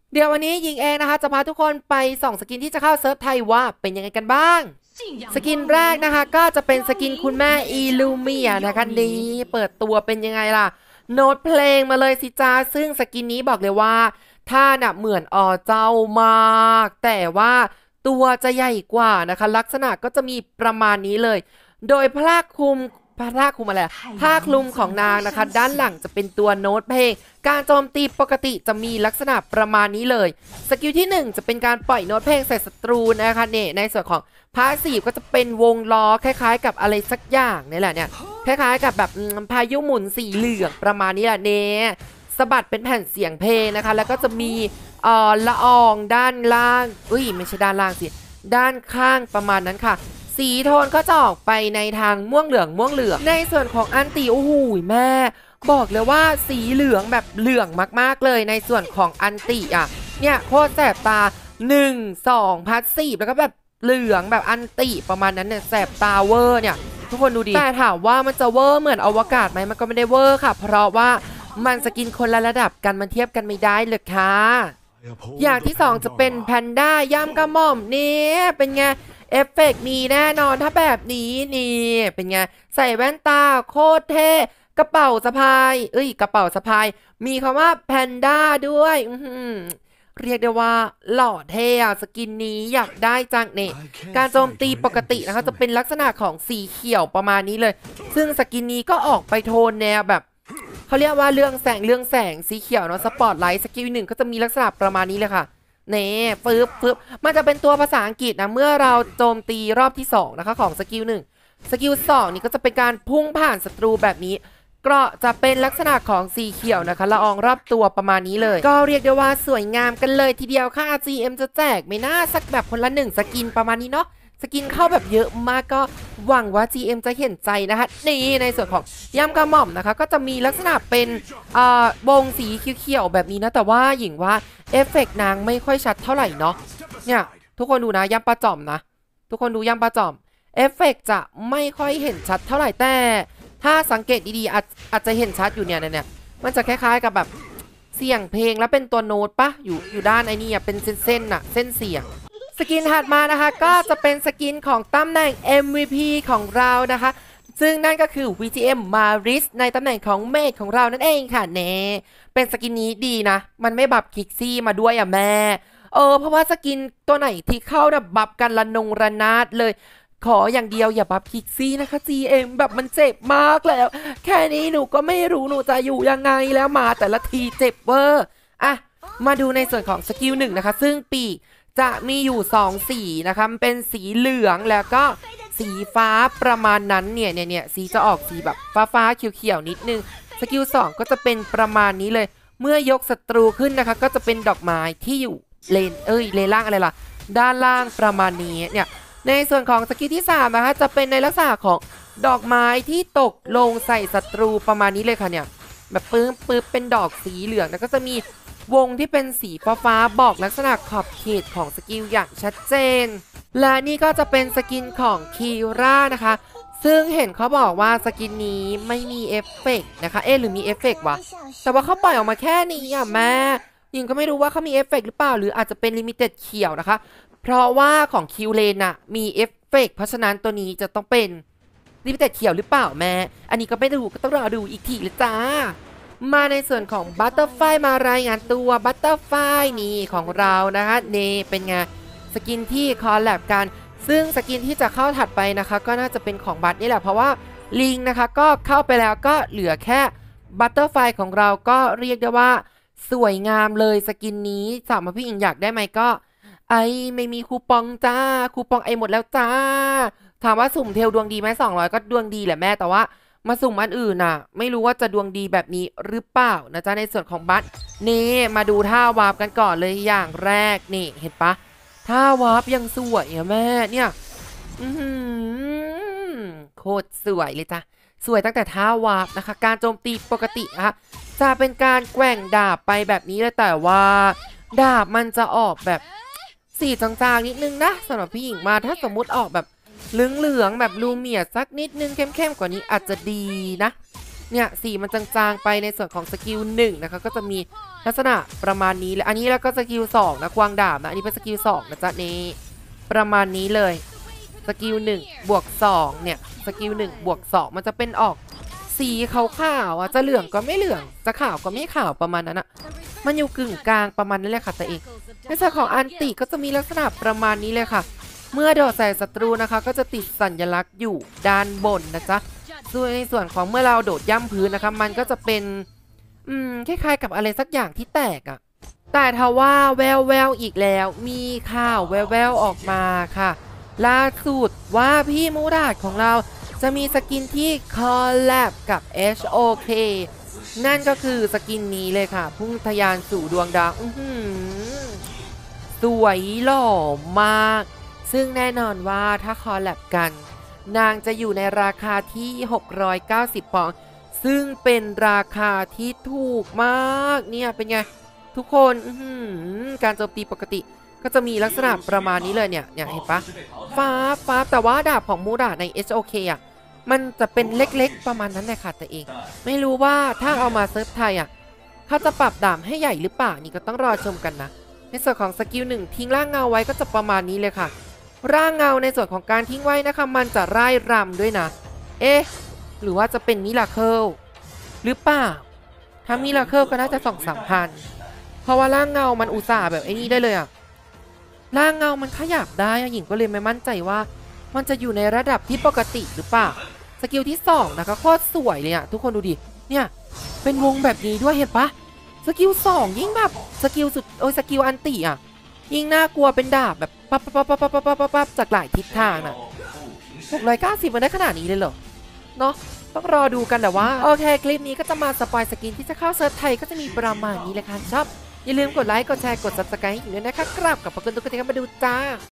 เดี๋ยววันนี้ยิงเองนะคะจะพาทุกคนไปส่องสกินที่จะเข้าเซิร์ฟไทยว่าเป็นยังไงกันบ้างสกินแรกนะคะก็จะเป็นสกินคุณแม่อีลูเมียนะคะนี้เปิดตัวเป็นยังไงล่ะโน้ตเพลงมาเลยสิจ้าซึ่งสกินนี้บอกเลยว่าท่าน่ะเหมือนเจ้ามากแต่ว่าตัวจะใหญ่กว่านะคะลักษณะก็จะมีประมาณนี้เลยโดยผ้าคลุมอะไรผ้าคลุมของนางนะคะด้านหลังจะเป็นตัวโน้ตเพลงการโจมตีปกติจะมีลักษณะประมาณนี้เลยสกิลที่1จะเป็นการปล่อยโน้ตเพลงใส่ศัตรูนะคะเนี่ยในส่วนของพาสซีฟก็จะเป็นวงล้อคล้ายๆกับอะไรสักอย่างนี่แหละเนี่ยคล้ายๆกับแบบพายุหมุนสีเหลืองประมาณนี้แหละเนี่ยสะบัดเป็นแผ่นเสียงเพลงนะคะแล้วก็จะมีละอองด้านล่างไม่ใช่ด้านล่างสิด้านข้างประมาณนั้นค่ะสีโทนก็จะออกไปในทางม่วงเหลืองในส่วนของอันติโอ้โหแม่บอกเลยว่าสีเหลืองแบบเหลืองมากๆเลยในส่วนของอันติอ่ะเนี่ยโคตรแสบตา1 2พัด4แล้วก็แบบเหลืองแบบอันติประมาณนั้นเนี่ยแสบตาเวอร์เนี่ยทุกคนดูดิแต่ถามว่ามันจะเวอร์เหมือนอวกาศไหมมันก็ไม่ได้เวอร์ค่ะเพราะว่ามันสกินคนละระดับกันมันเทียบกันไม่ได้เลยค่ะอย่างที่2จะเป็นแพนด้าย่ำกระหม่อมนี่เป็นไงเอฟเฟกมีแน่นอนถ้าแบบนี้นี่เป็นไงใส่แว่นตาโคตรเท่กระเป๋าสะพายกระเป๋าสะพายมีคำว่าแพนด้าด้วยเรียกได้ว่าหล่อเท่สกินนี้อยากได้จังเนี่ยการโจมตีปกตินะคะจะเป็นลักษณะของสีเขียวประมาณนี้เลยซึ่งสกินนี้ก็ออกไปโทนแนวแบบเขาเรียกว่าเรื่องแสงสีเขียวเนาะสปอตไลท์สกิล1ก็จะมีลักษณะประมาณนี้เลยค่ะเน่ฟึบมันจะเป็นตัวภาษาอังกฤษนะเมื่อเราโจมตีรอบที่2นะคะของสกิล1สกิล2นี่ก็จะเป็นการพุ่งผ่านศัตรูแบบนี้เกราะจะเป็นลักษณะของสีเขียวนะคะละอองรอบตัวประมาณนี้เลยก็เรียกได้ว่าสวยงามกันเลยทีเดียวค่ะ GM จะแจกไม่น่าสักแบบคนละ1สกินประมาณนี้เนาะสกินเข้าแบบเยอะมากก็หวังว่า GM จะเห็นใจนะคะนี่ในส่วนของย่ำกระหม่อมนะคะก็จะมีลักษณะเป็นวงสีเขียวแบบนี้นะแต่ว่าหญิงว่าเอฟเฟกนางไม่ค่อยชัดเท่าไหร่เนาะเนี่ยทุกคนดูนะย่ำปลาจ่อมนะทุกคนดูย่ำปลาจ่อมเอฟเฟกจะไม่ค่อยเห็นชัดเท่าไหร่แต่ถ้าสังเกตดีๆอาจจะเห็นชัดอยู่เนี่ยมันจะคล้ายๆกับแบบเสียงเพลงแล้วเป็นตัวโน้ตปะอยู่ด้านไอ้นี่เป็นเส้นน่ะเส้นเสียงสกินถัดมานะคะก็จะเป็นสกินของตำแหน่ง MVP ของเรานะคะซึ่งนั่นก็คือ VGM Maris ในตำแหน่งของเมดของเรานั่นเองค่ะเน่เป็นสกินนี้ดีนะมันไม่บับคิกซี่มาด้วยแม่เพราะว่าสกินตัวไหนที่เข้าบับกันระนาดเลยขออย่างเดียวอย่าบับคิกซี่นะคะ GM แบบมันเจ็บมากแล้วแค่นี้หนูก็ไม่รู้หนูจะอยู่ยังไงแล้วมาแต่ละทีเจ็บเวอร์อ่ะมาดูในส่วนของสกิล1นะคะซึ่งปีจะมีอยู่2สีนะคะเป็นสีเหลืองแล้วก็สีฟ้าประมาณนั้นเนี่ยสีจะออกสีแบบฟ้าเขียวนิดนึงสกิล2ก็จะเป็นประมาณนี้เลยเมื่อยกศัตรูขึ้นนะคะก็จะเป็นดอกไม้ที่อยู่เลนล่างอะไรล่ะด้านล่างประมาณนี้เนี่ยในส่วนของสกิลที่3นะคะจะเป็นในลักษณะของดอกไม้ที่ตกลงใส่ศัตรูประมาณนี้เลยค่ะเนี่ยแบบปึ๊บเป็นดอกสีเหลืองแล้วก็จะมีวงที่เป็นสีฟ้าบอกลักษณะขอบเขตของสกิลอย่างชัดเจนและนี่ก็จะเป็นสกินของคีร่านะคะซึ่งเห็นเขาบอกว่าสกินนี้ไม่มีเอฟเฟกต์นะคะหรือมีเอฟเฟกต์วะแต่ว่าเขาปล่อยออกมาแค่นี้แม่ยิงก็ไม่รู้ว่าเขามีเอฟเฟกต์หรือเปล่าหรืออาจจะเป็นลิมิเต็ดเขียวนะคะเพราะว่าของคิวเลนน่ะมีเอฟเฟกต์เพราะฉะนั้นตัวนี้จะต้องเป็นลิมิเต็ดเขียวหรือเปล่าแม่อันนี้ก็ไม่รู้ก็ต้องรอดูอีกทีเลยจ้ามาในส่วนของบัตเตอร์ไฟมารายงานตัวบัตเตอร์ไฟนี่ของเรานะคะนี่เป็นไงสกินที่คอลแลบกันซึ่งสกินที่จะเข้าถัดไปนะคะก็น่าจะเป็นของบัตนี่แหละเพราะว่าลิงนะคะก็เข้าไปแล้วก็เหลือแค่บัตเตอร์ไฟของเราก็เรียกได้ว่าสวยงามเลยสกินนี้สามารถพี่อิงอยากได้ไหมก็ไม่มีคูปองจ้าคูปองหมดแล้วจ้าถามว่าสุ่มเทลดวงดีไหม200ก็ดวงดีแหละแม่แต่ว่ามาสุ่มอันอื่นน่ะไม่รู้ว่าจะดวงดีแบบนี้หรือเปล่านะจ๊ะในส่วนของบัตนี่มาดูท่าวาร์ปกันก่อนเลยอย่างแรกนี่เห็นปะท่าวาร์ปยังสวยอ่ะแม่เนี่ยโคตรสวยเลยจ้ะสวยตั้งแต่ท่าวาร์ปนะคะการโจมตีปกตินะคะจะเป็นการแกว่งดาบไปแบบนี้เลยแต่ว่าดาบมันจะออกแบบสีจางๆนิดนึงนะสำหรับพี่หญิงมาถ้าสมมุติออกแบบเหลืองๆแบบลูเมียสักนิดนึงเข้มๆกว่านี้อาจจะดีนะเนี่ยสีมันจางๆไปในส่วนของสกิล1นะคะก็จะมีลักษณะประมาณนี้เลยอันนี้แล้วก็สกิล2นะควงดาบนะอันนี้เป็นสกิล2นะจ๊ะนี่ประมาณนี้เลยสกิล1บวก2เนี่ยสกิล1บวก2มันจะเป็นออกสีขาวๆอ่ะจะเหลืองก็ไม่เหลืองจะขาวก็ไม่ขาวประมาณนั้นอ่ะมันอยู่กึ่งกลางประมาณนั้นเลยค่ะตัวเองในส่วนของอันติก็จะมีลักษณะประมาณนี้เลยค่ะเมื่อโดดใส่ศัตรูนะคะก็จะติดสัญลักษณ์อยู่ด้านบนนะจ๊ะส่วนในส่วนของเมื่อเราโดดย่ำพื้นนะคะมันก็จะเป็นคล้ายๆกับอะไรสักอย่างที่แตกอ่ะแต่ทว่าแววอีกแล้วมีข่าวแววออกมาค่ะล่าสุดว่าพี่มูราดของเราจะมีสกินที่คอลแลบกับ HOK นั่นก็คือสกินนี้เลยค่ะพุ่งทะยานสู่ดวงดาวสวยหล่อมากซึ่งแน่นอนว่าถ้าคอลแลบกันนางจะอยู่ในราคาที่690 ปอนด์ซึ่งเป็นราคาที่ถูกมากเนี่ยเป็นไงทุกคนการโจมตีปกติก็จะมีลักษณะประมาณนี้เลยเนี่ยเห็นปะฟ้าแต่ว่าดาบของมูราใน HOK อ่ะมันจะเป็นเล็กๆประมาณนั้นแหละค่ะแต่เองไม่รู้ว่าถ้าเอามาเซิร์ฟไทยอ่ะเขาจะปรับดาบให้ใหญ่หรือเปล่านี่ก็ต้องรอชมกันนะในส่วนของสกิล1ทิ้งร่างเงาไว้ก็จะประมาณนี้เลยค่ะร่างเงาในส่วนของการทิ้งไว้นะคะมันจะร่ายรำด้วยนะหรือว่าจะเป็นมิราเคิลหรือเปล่าถ้ามิราเคิลก็น่าจะ2-3 พันเพราะว่าร่างเงามันอุตส่าห์แบบไอ้นี่ได้เลยอะร่างเงามันขยับได้หญิงก็เลยไม่มั่นใจว่ามันจะอยู่ในระดับที่ปกติหรือเปล่าสกิลที่2นะคะโคตรสวยเลยอะทุกคนดูดิเนี่ยเป็นวงแบบนี้ด้วยเห็นปะสกิล2ยิ่งแบบสกิลสุดสกิลอันติอะยิ่งน่ากลัวเป็นดาบแบบปั๊บจากหลายทิศทางน่ะ690มันได้ขนาดนี้เลยเหรอเนาะต้องรอดูกันแต่ว่าโอเคคลิปนี้ก็จะมาสปอยสกินที่จะเข้าเซิร์ฟไทยก็จะมีประมาณนี้เลยค่ะชอบอย่าลืมกดไลค์กดแชร์กด Subscribe ให้ด้วยนะคะกราบขอบพระคุณทุกคนที่เข้ามาดูจ้า